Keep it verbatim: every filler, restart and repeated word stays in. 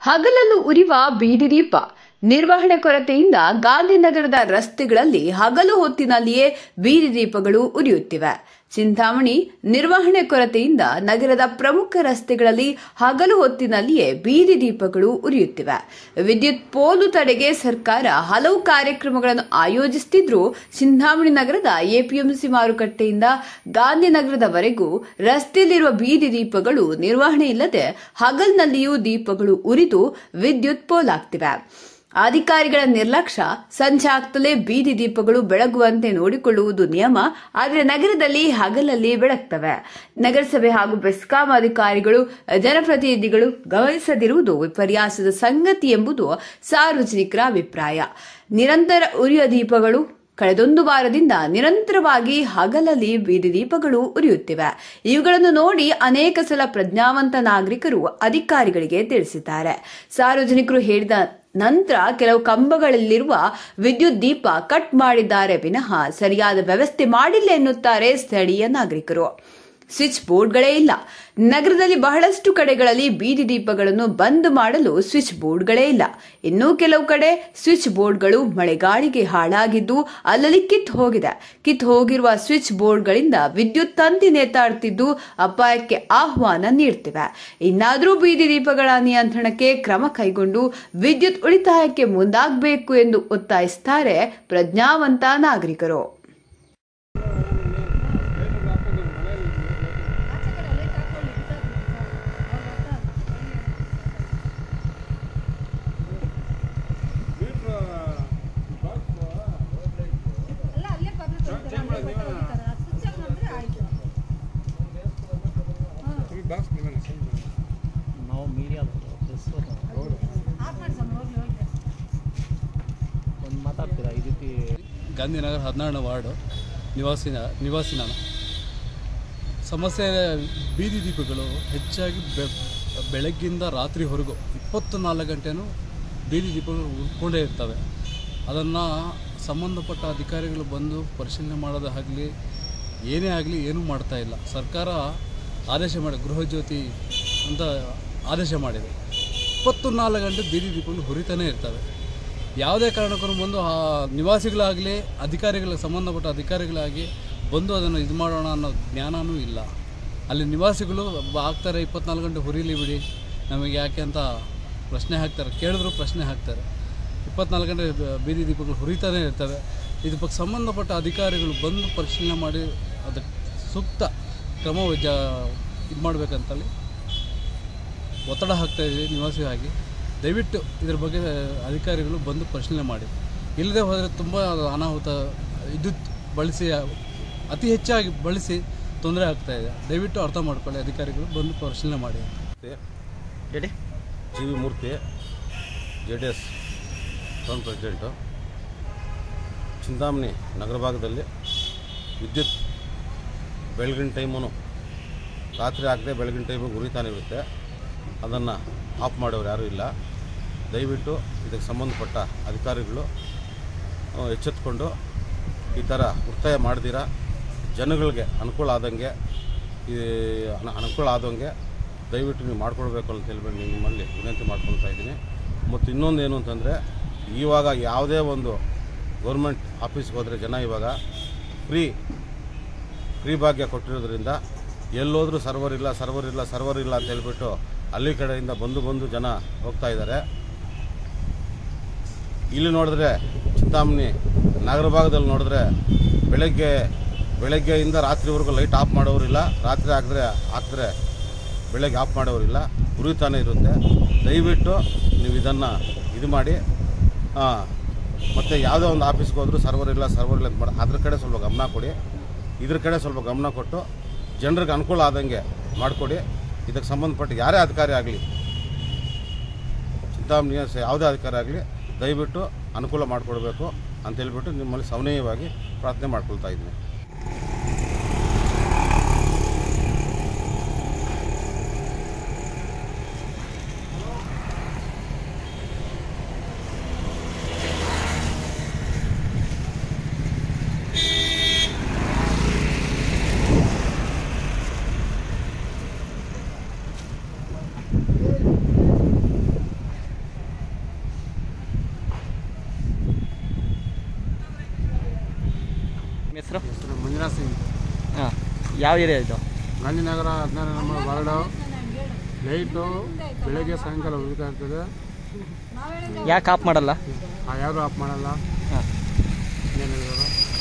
ಹಗಲಲ್ಲೂ ಉರಿವ ಬೀದಿ ದೀಪ ನಿರ್ವಹಣೆ ಕೊರತೆಯಿಂದ ಗಾಂಧಿನಗರದ ರಸ್ತೆಗಳಲ್ಲಿ ಹಗಲು ಹೊತ್ತಿನಲ್ಲಿಯೇ ಬೀದಿ ದೀಪಗಳು ಉರಿಯುತ್ತಿವೆ. ಚಿಂತಾಮಣಿ ನಿರ್ವಹಣೆ ಕೊರತೆಯಿಂದ ನಗರದ ಪ್ರಮುಖ ರಸ್ತೆಗಳಲ್ಲಿ ಹಗಲು ಹೊತ್ತಿನಲ್ಲಿಯೇ ಬೀದಿ ದೀಪಗಳು ಉರಿಯುತ್ತಿವೆ. ವಿದ್ಯುತ್ ಪೋಲು ತಡೆಗೆ ಸರ್ಕಾರ ಹಲವು ಕಾರ್ಯಕ್ರಮಗಳನ್ನು ಆಯೋಜಿಸುತ್ತಿದ್ದರೂ ಚಿಂತಾಮಣಿ ನಗರದ ಎಪಿಎಂಸಿ ಮಾರುಕಟ್ಟೆಯಿಂದ ಗಾಂಧಿನಗರದವರೆಗೂ ರಸ್ತೆಯಲ್ಲಿರುವ ಬೀದಿ ದೀಪಗಳು ನಿರ್ವಹಣೆ ಇಲ್ಲದೆ ಹಗಲಿನಲ್ಲಿಯೂ ದೀಪಗಳು ಉರಿದು ವಿದ್ಯುತ್ ಪೋಲಾಗ್ತಿವೆ. ಅಧಿಕಾರಿಗಳ ನಿರ್ಲಕ್ಷ್ಯ. ಸಂಜೆ ಆಗ್ತಲೇ ಬೀದಿ ದೀಪಗಳು ಬೆಳಗುವಂತೆ ನೋಡಿಕೊಳ್ಳುವುದು ನಿಯಮ, ಆದರೆ ನಗರದಲ್ಲಿ ಹಗಲಲ್ಲಿ ಬೆಳಗ್ತವೆ. ನಗರಸಭೆ ಹಾಗೂ ಬೆಸ್ಕಾಂ ಅಧಿಕಾರಿಗಳು, ಜನಪ್ರತಿನಿಧಿಗಳು ಗಮನಿಸದಿರುವುದು ವಿಪರ್ಯಾಸದ ಸಂಗತಿ ಎಂಬುದು ಸಾರ್ವಜನಿಕರ ಅಭಿಪ್ರಾಯ. ನಿರಂತರ ಉರಿಯುವ ದೀಪಗಳು ಕಳೆದೊಂದು ವಾರದಿಂದ ನಿರಂತರವಾಗಿ ಹಗಲಲ್ಲಿ ಬೀದಿ ದೀಪಗಳು ಉರಿಯುತ್ತಿವೆ. ಇವುಗಳನ್ನು ನೋಡಿ ಅನೇಕ ಸಲ ಪ್ರಜ್ಞಾವಂತ ನಾಗರಿಕರು ಅಧಿಕಾರಿಗಳಿಗೆ ತಿಳಿಸಿದ್ದಾರೆ. ಸಾರ್ವಜನಿಕರು ಹೇಳಿದ ನಂತರ ಕೆಲವು ಕಂಬಗಳಲ್ಲಿರುವ ವಿದ್ಯುತ್ ದೀಪ ಕಟ್ ಮಾಡಿದ್ದಾರೆ ವಿನಃ ಸರಿಯಾದ ವ್ಯವಸ್ಥೆ ಮಾಡಿಲ್ಲ ಎನ್ನುತ್ತಾರೆ ಸ್ಥಳೀಯ ನಾಗರಿಕರು. ಸ್ವಿಚ್ ಬೋರ್ಡ್ಗಳೇ ಇಲ್ಲ. ನಗರದಲ್ಲಿ ಬಹಳಷ್ಟು ಕಡೆಗಳಲ್ಲಿ ಬೀದಿ ದೀಪಗಳನ್ನು ಬಂದ್ ಮಾಡಲು ಸ್ವಿಚ್ ಬೋರ್ಡ್ಗಳೇ ಇಲ್ಲ. ಇನ್ನೂ ಕೆಲವು ಕಡೆ ಸ್ವಿಚ್ ಬೋರ್ಡ್ಗಳು ಮಳೆಗಾಳಿಗೆ ಹಾಳಾಗಿದ್ದು ಅಲ್ಲಲ್ಲಿ ಕಿತ್ತು ಹೋಗಿದೆ. ಕಿತ್ತು ಹೋಗಿರುವ ಸ್ವಿಚ್ ಬೋರ್ಡ್ಗಳಿಂದ ವಿದ್ಯುತ್ ತಂತಿ ನೇತಾಡುತ್ತಿದ್ದು ಅಪಾಯಕ್ಕೆ ಆಹ್ವಾನ ನೀಡುತ್ತಿವೆ. ಇನ್ನಾದರೂ ಬೀದಿ ದೀಪಗಳ ನಿಯಂತ್ರಣಕ್ಕೆ ಕ್ರಮ ಕೈಗೊಂಡು ವಿದ್ಯುತ್ ಉಳಿತಾಯಕ್ಕೆ ಮುಂದಾಗಬೇಕು ಎಂದು ಒತ್ತಾಯಿಸುತ್ತಾರೆ ಪ್ರಜ್ಞಾವಂತ ನಾಗರಿಕರು. ನಾವು ಮೀಡಿಯಾ ಒಂದು ಮಾತಾಡ್ತೀರಾ ಈ ರೀತಿ? ಗಾಂಧಿನಗರ ಹದಿನಾರನೇ ವಾರ್ಡು ನಿವಾಸಿನ ನಿವಾಸಿ ನಾನು. ಸಮಸ್ಯೆ ಬೀದಿ ದೀಪಗಳು ಹೆಚ್ಚಾಗಿ ಬೆಳಗ್ಗಿಂದ ರಾತ್ರಿವರೆಗೂ ಇಪ್ಪತ್ತು ನಾಲ್ಕು ಗಂಟೆನೂ ಬೀದಿ ದೀಪಗಳು ಉಳ್ಕೊಂಡೇ ಇರ್ತವೆ. ಅದನ್ನು ಸಂಬಂಧಪಟ್ಟ ಅಧಿಕಾರಿಗಳು ಬಂದು ಪರಿಶೀಲನೆ ಮಾಡೋದಾಗಲಿ ಏನೇ ಆಗಲಿ ಏನೂ ಮಾಡ್ತಾ ಇಲ್ಲ. ಸರ್ಕಾರ ಆದೇಶ ಮಾಡಿ ಗೃಹ ಜ್ಯೋತಿ ಅಂತ ಆದೇಶ ಮಾಡಿದೆ. ಇಪ್ಪತ್ತು ನಾಲ್ಕು ಗಂಟೆ ಬೀದಿ ದೀಪಗಳು ಹುರಿತಾನೇ ಇರ್ತವೆ. ಯಾವುದೇ ಕಾರಣಕ್ಕೂ ಬಂದು ಆ ನಿವಾಸಿಗಳಾಗಲಿ ಅಧಿಕಾರಿಗಳಿಗೆ ಸಂಬಂಧಪಟ್ಟ ಅಧಿಕಾರಿಗಳಾಗಿ ಬಂದು ಅದನ್ನು ಇದು ಮಾಡೋಣ ಅನ್ನೋ ಜ್ಞಾನವೂ ಇಲ್ಲ. ಅಲ್ಲಿ ನಿವಾಸಿಗಳು ಹಾಕ್ತಾರೆ, ಇಪ್ಪತ್ನಾಲ್ಕು ಗಂಟೆ ಹುರಿಲಿ ಬಿಡಿ ನಮಗೆ ಯಾಕೆ ಅಂತ ಪ್ರಶ್ನೆ ಹಾಕ್ತಾರೆ. ಕೇಳಿದ್ರು ಪ್ರಶ್ನೆ ಹಾಕ್ತಾರೆ. ಇಪ್ಪತ್ನಾಲ್ಕು ಗಂಟೆ ಬೀದಿ ದೀಪಗಳು ಹುರಿತಾನೇ ಇರ್ತವೆ. ಇದಕ್ಕೆ ಸಂಬಂಧಪಟ್ಟ ಅಧಿಕಾರಿಗಳು ಬಂದು ಪರಿಶೀಲನೆ ಮಾಡಿ ಅದಕ್ಕೆ ಸೂಕ್ತ ಕ್ರಮ ಜ ಇದು ಮಾಡಬೇಕಂತಲ್ಲಿ ಒತ್ತಡ ಹಾಕ್ತಾಯಿದ್ದೀವಿ ನಿವಾಸಿಯಾಗಿ. ದಯವಿಟ್ಟು ಇದರ ಬಗ್ಗೆ ಅಧಿಕಾರಿಗಳು ಬಂದು ಪರಿಶೀಲನೆ ಮಾಡಿ. ಇಲ್ಲದೆ ಹೋದರೆ ತುಂಬ ಅನಾಹುತ ವಿದ್ಯುತ್ ಬಳಸಿ ಅತಿ ಹೆಚ್ಚಾಗಿ ಬಳಸಿ ತೊಂದರೆ ಆಗ್ತಾಯಿದೆ. ದಯವಿಟ್ಟು ಅರ್ಥ ಮಾಡ್ಕೊಳ್ಳಿ, ಅಧಿಕಾರಿಗಳು ಬಂದು ಪರಿಶೀಲನೆ ಮಾಡಿ. ಹೇಳಿ. G V Murthy, J D S town president. Chintamani ನಗರ ಭಾಗದಲ್ಲಿ ವಿದ್ಯುತ್ ಬೆಳಗಿನ ಟೈಮೂ ರಾತ್ರಿ ಆಗದೆ ಬೆಳಗಿನ ಟೈಮಿಗೆ ಉರಿತಾನೆ ಇರುತ್ತೆ. ಅದನ್ನು ಆಫ್ ಮಾಡೋರು ಯಾರೂ ಇಲ್ಲ. ದಯವಿಟ್ಟು ಇದಕ್ಕೆ ಸಂಬಂಧಪಟ್ಟ ಅಧಿಕಾರಿಗಳು ಎಚ್ಚೆತ್ತುಕೊಂಡು ಈ ಥರ ಉಳಿತಾಯ ಮಾಡ್ದಿರ ಜನಗಳಿಗೆ ಅನುಕೂಲ ಆದಂಗೆ ಈ ಅನುಕೂಲ ಆದಂಗೆ ದಯವಿಟ್ಟು ನೀವು ಮಾಡ್ಕೊಳ್ಬೇಕು ಅಂತ ಹೇಳ್ಬಿಟ್ಟು ನಿಮ್ಮಲ್ಲಿ ವಿನಂತಿ ಮಾಡ್ಕೊಳ್ತಾ ಇದ್ದೀನಿ. ಮತ್ತು ಇನ್ನೊಂದು ಏನು ಅಂತಂದರೆ, ಇವಾಗ ಯಾವುದೇ ಒಂದು ಗೌರ್ಮೆಂಟ್ ಆಫೀಸ್ಗೆ ಹೋದರೆ ಜನ ಇವಾಗ ಫ್ರೀ ಫ್ರೀ ಭಾಗ್ಯ ಕೊಟ್ಟಿರೋದ್ರಿಂದ ಎಲ್ಲೋದ್ರೂ ಸರ್ವರ್ ಇಲ್ಲ ಸರ್ವರ್ ಇಲ್ಲ ಸರ್ವರ್ ಇಲ್ಲ ಅಂತ ಹೇಳ್ಬಿಟ್ಟು ಅಲ್ಲಿ ಕಡೆಯಿಂದ ಬಂದು ಬಂದು ಜನ ಹೋಗ್ತಾ ಇದ್ದಾರೆ. ಇಲ್ಲಿ ನೋಡಿದ್ರೆ ಚಿಂತಾಮಣಿ ನಗರ ಭಾಗದಲ್ಲಿ ನೋಡಿದ್ರೆ ಬೆಳಗ್ಗೆ ಬೆಳಗ್ಗೆಯಿಂದ ರಾತ್ರಿವರೆಗೂ ಲೈಟ್ ಆಫ್ ಮಾಡೋರಿಲ್ಲ. ರಾತ್ರಿ ಹಾಕಿದ್ರೆ ಹಾಕಿದ್ರೆ ಬೆಳಗ್ಗೆ ಆಫ್ ಮಾಡೋರಿಲ್ಲ, ಉರಿತಾನೆ ಇರುತ್ತೆ. ದಯವಿಟ್ಟು ನೀವು ಇದನ್ನು ಇದು ಮಾಡಿ. ಮತ್ತು ಯಾವುದೇ ಒಂದು ಆಫೀಸ್ಗೆ ಹೋದರೂ ಸರ್ವರ್ ಇಲ್ಲ ಸರ್ವರ್ ಇಲ್ಲ ಅಂತ ಮಾಡಿ ಅದ್ರ ಕಡೆ ಸ್ವಲ್ಪ ಗಮನ ಕೊಡಿ. ಇದ್ರ ಕಡೆ ಸ್ವಲ್ಪ ಗಮನ ಕೊಟ್ಟು ಜನರಿಗೆ ಅನುಕೂಲ ಆದಂಗೆ ಮಾಡಿಕೊಡಿ. ಇದಕ್ಕೆ ಸಂಬಂಧಪಟ್ಟ ಯಾರೇ ಅಧಿಕಾರಿ ಆಗಲಿ, ಚಿಂತಾಮಣಿಯ ಯಾವುದೇ ಅಧಿಕಾರಿ ಆಗಲಿ ದಯವಿಟ್ಟು ಅನುಕೂಲ ಮಾಡಿಕೊಡ್ಬೇಕು ಅಂತೇಳ್ಬಿಟ್ಟು ನಿಮ್ಮಲ್ಲಿ ಸವಿನಯವಾಗಿ ಪ್ರಾರ್ಥನೆ ಮಾಡ್ಕೊಳ್ತಾ ಇದ್ದೀನಿ. ಯಾವ ಏರಿಯಾ ಇದು? ಗಾಂಧಿನಗರ ಹದಿನಾರು ನಂಬರ್ ವಾರ್ಡು. ಲೈಟು ಬೆಳಗ್ಗೆ ಸಾಯಂಕಾಲ ಉರಿತಾ ಇರ್ತದೆ. ಯಾಕೆ ಆಫ್ ಮಾಡಲ್ಲ? ಯಾರು ಆಫ್ ಮಾಡಲ್ಲ. ಹಾಂ ಏನಿಲ್ಲ